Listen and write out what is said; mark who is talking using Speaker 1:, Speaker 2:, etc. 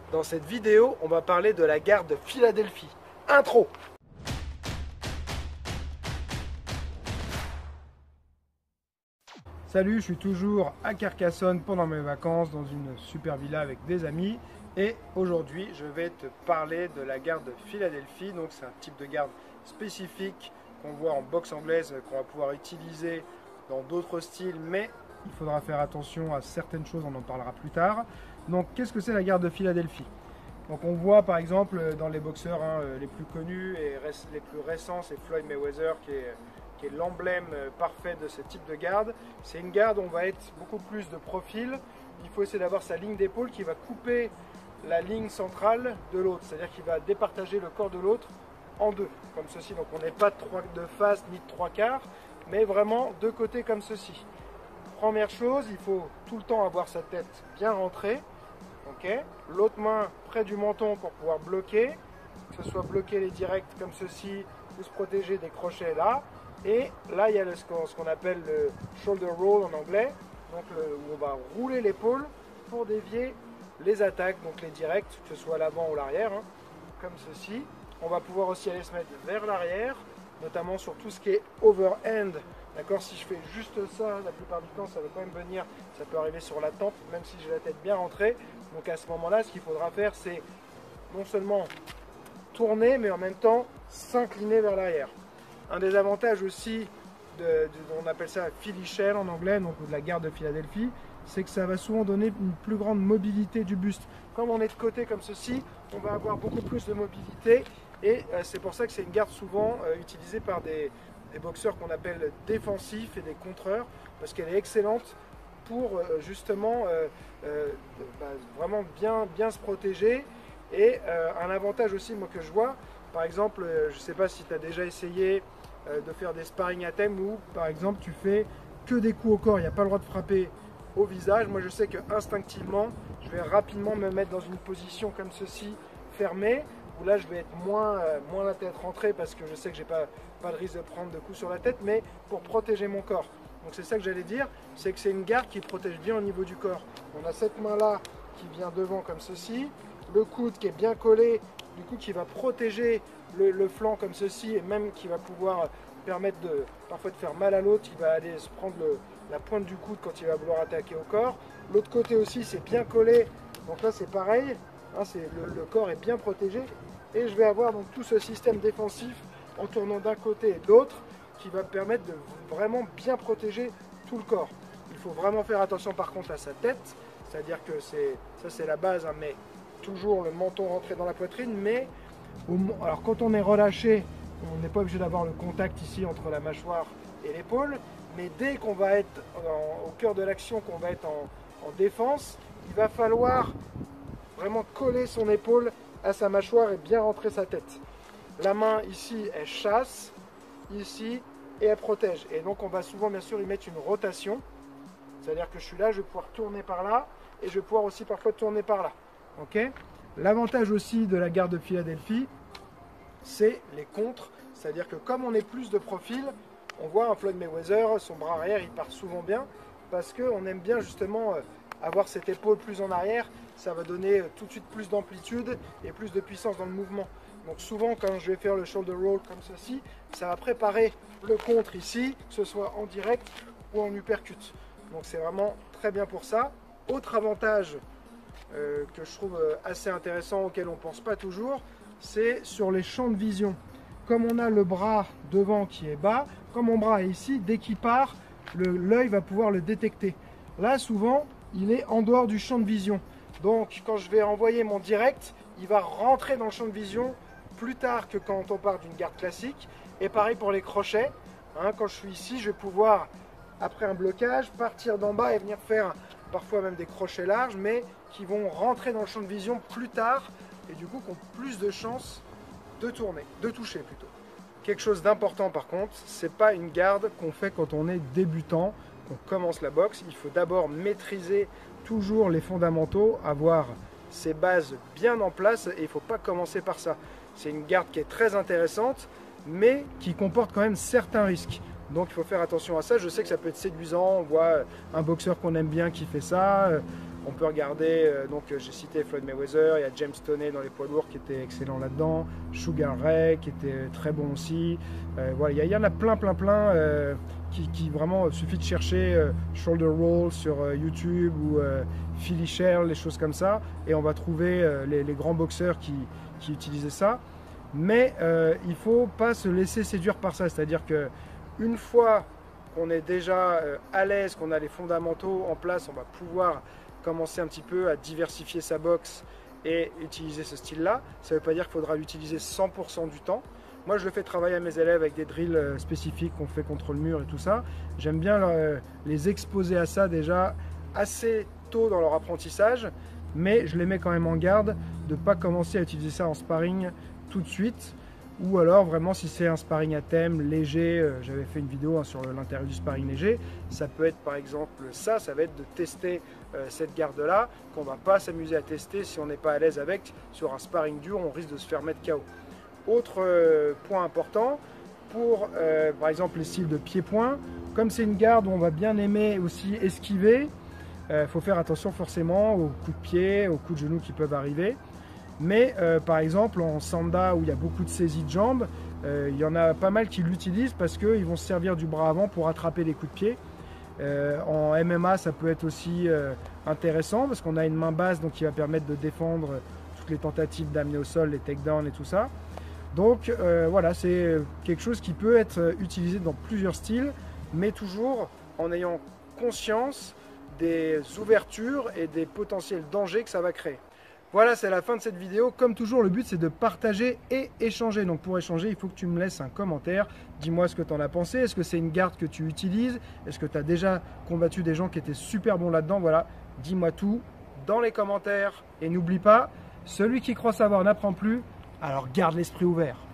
Speaker 1: Dans cette vidéo, on va parler de la garde de Philadelphie. Intro. Salut, je suis toujours à Carcassonne pendant mes vacances dans une super villa avec des amis. Et aujourd'hui, je vais te parler de la garde de Philadelphie. Donc c'est un type de garde spécifique qu'on voit en boxe anglaise, qu'on va pouvoir utiliser dans d'autres styles, mais il faudra faire attention à certaines choses, on en parlera plus tard. Donc qu'est-ce que c'est la garde de Philadelphie? Donc on voit par exemple dans les boxeurs les plus connus et les plus récents, c'est Floyd Mayweather qui est l'emblème parfait de ce type de garde. C'est une garde où on va être beaucoup plus de profil. Il faut essayer d'avoir sa ligne d'épaule qui va couper la ligne centrale de l'autre, c'est-à-dire qu'il va départager le corps de l'autre en deux, comme ceci. Donc on n'est pas de face ni de trois quarts, mais vraiment deux côtés comme ceci. Première chose, il faut tout le temps avoir sa tête bien rentrée. Okay. L'autre main près du menton pour pouvoir bloquer, que ce soit bloquer les directs comme ceci ou se protéger des crochets là. Et là, il y a ce qu'on appelle le shoulder roll en anglais, donc où on va rouler l'épaule pour dévier les attaques, donc les directs, que ce soit l'avant ou l'arrière, comme ceci. On va pouvoir aussi aller se mettre vers l'arrière, notamment sur tout ce qui est overhand. D'accord, si je fais juste ça, la plupart du temps, ça va quand même venir, ça peut arriver sur la tempe, même si j'ai la tête bien rentrée. Donc à ce moment-là, ce qu'il faudra faire, c'est non seulement tourner, mais en même temps s'incliner vers l'arrière. Un des avantages aussi, on appelle ça Philly shell en anglais, donc de la garde de Philadelphie, c'est que ça va souvent donner une plus grande mobilité du buste. Comme on est de côté comme ceci, on va avoir beaucoup plus de mobilité et c'est pour ça que c'est une garde souvent utilisée par des boxeurs qu'on appelle défensifs et des contreurs, parce qu'elle est excellente pour justement vraiment bien se protéger. Et un avantage aussi moi que je vois, par exemple, je ne sais pas si tu as déjà essayé de faire des sparring à thème où par exemple tu fais que des coups au corps, il n'y a pas le droit de frapper au visage. Moi je sais que instinctivement je vais rapidement me mettre dans une position comme ceci, fermée, où là je vais être moins la tête rentrée parce que je sais que j'ai pas de risque de prendre de coups sur la tête, mais pour protéger mon corps. Donc c'est ça que j'allais dire, c'est que c'est une garde qui protège bien au niveau du corps. On a cette main là qui vient devant comme ceci, le coude qui est bien collé, du coup qui va protéger le flanc comme ceci, et même qui va pouvoir permettre parfois de faire mal à l'autre. Il va aller se prendre la pointe du coude quand il va vouloir attaquer au corps. L'autre côté aussi c'est bien collé, donc là c'est pareil, le corps est bien protégé, et je vais avoir donc tout ce système défensif en tournant d'un côté et de l'autre qui va permettre de vraiment bien protéger tout le corps. Il faut vraiment faire attention par contre à sa tête, c'est-à-dire que ça c'est la base, mais toujours le menton rentré dans la poitrine, mais alors quand on est relâché, on n'est pas obligé d'avoir le contact ici entre la mâchoire et l'épaule, mais dès qu'on va être au cœur de l'action, qu'on va être en défense, il va falloir vraiment coller son épaule à sa mâchoire et bien rentrer sa tête. La main ici, elle chasse, ici, et elle protège. Et donc on va souvent bien sûr y mettre une rotation, c'est-à-dire que je suis là, je vais pouvoir tourner par là, et je vais pouvoir aussi parfois tourner par là. Okay. L'avantage aussi de la garde de Philadelphie, c'est les contres, c'est-à-dire que comme on est plus de profil, on voit un Floyd Mayweather, son bras arrière il part souvent bien, parce qu'on aime bien justement avoir cette épaule plus en arrière, ça va donner tout de suite plus d'amplitude et plus de puissance dans le mouvement. Donc souvent quand je vais faire le shoulder roll comme ceci, ça va préparer le contre ici, que ce soit en direct ou en uppercut. Donc c'est vraiment très bien pour ça. Autre avantage que je trouve assez intéressant, auquel on ne pense pas toujours, c'est sur les champs de vision. Comme on a le bras devant qui est bas, comme mon bras est ici, dès qu'il part, l'œil va pouvoir le détecter. Là souvent, il est en dehors du champ de vision. Donc quand je vais envoyer mon direct, il va rentrer dans le champ de vision plus tard que quand on part d'une garde classique. Et pareil pour les crochets. Quand je suis ici, je vais pouvoir, après un blocage, partir d'en bas et venir faire parfois même des crochets larges, mais qui vont rentrer dans le champ de vision plus tard et du coup qui ont plus de chances de tourner, de toucher plutôt. Quelque chose d'important par contre, c'est pas une garde qu'on fait quand on est débutant, qu'on commence la boxe. Il faut d'abord maîtriser toujours les fondamentaux, avoir ses bases bien en place, et il ne faut pas commencer par ça. C'est une garde qui est très intéressante, mais qui comporte quand même certains risques. Donc il faut faire attention à ça. Je sais que ça peut être séduisant, on voit un boxeur qu'on aime bien qui fait ça, On peut regarder, donc j'ai cité Floyd Mayweather, il y a James Toney dans les poids lourds qui était excellent là-dedans, Sugar Ray qui était très bon aussi. Voilà, il y en a plein qui vraiment suffit de chercher shoulder roll sur YouTube ou Philly Shell, les choses comme ça, et on va trouver les grands boxeurs qui utilisaient ça. Mais il ne faut pas se laisser séduire par ça, c'est-à-dire qu'une fois qu'on est déjà à l'aise, qu'on a les fondamentaux en place, on va pouvoir commencer un petit peu à diversifier sa boxe et utiliser ce style-là. Ça ne veut pas dire qu'il faudra l'utiliser 100% du temps. Moi, je le fais travailler à mes élèves avec des drills spécifiques qu'on fait contre le mur et tout ça. J'aime bien les exposer à ça déjà assez tôt dans leur apprentissage, mais je les mets quand même en garde de ne pas commencer à utiliser ça en sparring tout de suite, ou alors vraiment si c'est un sparring à thème léger, j'avais fait une vidéo sur l'intérieur du sparring léger, ça peut être par exemple ça va être de tester cette garde là, qu'on va pas s'amuser à tester si on n'est pas à l'aise avec. Sur un sparring dur, on risque de se faire mettre KO. Autre point important, pour par exemple les styles de pied-point, comme c'est une garde où on va bien aimer aussi esquiver, faut faire attention forcément aux coups de pied, aux coups de genoux qui peuvent arriver. Mais par exemple en sanda où il y a beaucoup de saisies de jambes, il y en a pas mal qui l'utilisent parce qu'ils vont se servir du bras avant pour attraper les coups de pied. En MMA ça peut être aussi intéressant parce qu'on a une main basse donc qui va permettre de défendre toutes les tentatives d'amener au sol, les takedowns et tout ça. Donc voilà, c'est quelque chose qui peut être utilisé dans plusieurs styles, mais toujours en ayant conscience des ouvertures et des potentiels dangers que ça va créer. Voilà, c'est la fin de cette vidéo. Comme toujours, le but c'est de partager et échanger. Donc pour échanger, il faut que tu me laisses un commentaire. Dis-moi ce que tu en as pensé. Est-ce que c'est une garde que tu utilises? Est-ce que tu as déjà combattu des gens qui étaient super bons là-dedans? Voilà, dis-moi tout dans les commentaires. Et n'oublie pas, celui qui croit savoir n'apprend plus, alors garde l'esprit ouvert.